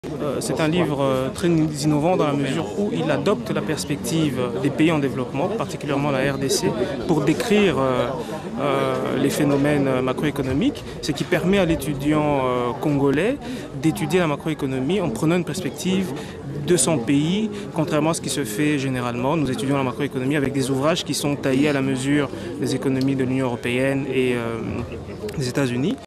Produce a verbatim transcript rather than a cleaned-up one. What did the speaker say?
C'est un livre très innovant dans la mesure où il adopte la perspective des pays en développement, particulièrement la R D C, pour décrire les phénomènes macroéconomiques, ce qui permet à l'étudiant congolais d'étudier la macroéconomie en prenant une perspective de son pays, contrairement à ce qui se fait généralement. Nous étudions la macroéconomie avec des ouvrages qui sont taillés à la mesure des économies de l'Union européenne et euh, des États-Unis.